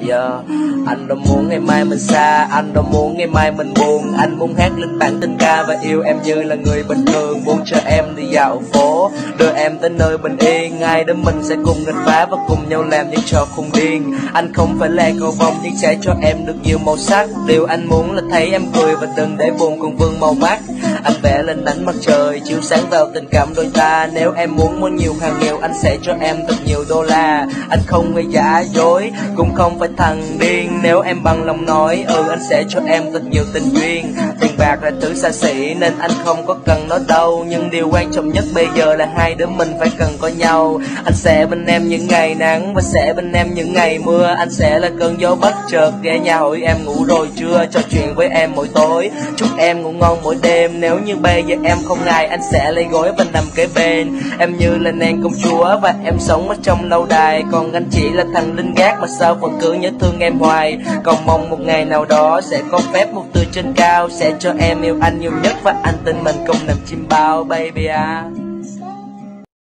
Yeah. Anh đâu muốn ngày mai mình xa, anh đâu muốn ngày mai mình buồn. Anh muốn hát lên bản tình ca và yêu em như là người bình thường. Muốn cho em đi dạo phố, đưa em tới nơi bình yên. Ngày đó mình sẽ cùng nghịch phá và cùng nhau làm những trò khùng điên. Anh không phải là cầu vồng nhưng sẽ cho em được nhiều màu sắc. Điều anh muốn là thấy em cười và đừng để buồn cùng vương màu mắt. Anh vẽ lên ánh mặt trời chiếu sáng vào tình cảm đôi ta. Nếu em muốn nhiều hàng nghèo anh sẽ cho em thật nhiều đô la. Anh không hề giả dối cũng không phải thằng điên. Nếu em bằng lòng nói anh sẽ cho em thật nhiều tình duyên. Tiền bạc là thứ xa xỉ nên anh không có cần nó đâu. Nhưng điều quan trọng nhất bây giờ là hai đứa mình phải cần có nhau. Anh sẽ bên em những ngày nắng và sẽ bên em những ngày mưa. Anh sẽ là cơn gió bất chợt ghé nhà hỏi em ngủ rồi chưa. Trò chuyện với em mỗi tối, chúc em ngủ ngon mỗi đêm. Nếu như bây giờ em không ngại anh sẽ lấy gối và nằm kế bên. Em như là nàng công chúa và em sống ở trong lâu đài. Còn anh chỉ là thằng lính gác mà sao vẫn cứ nhớ thương em hoài. Còn mong một ngày nào đó sẽ có phép một từ trên cao sẽ cho em yêu anh nhiều nhất và anh tin mình không nằm chim bao baby à.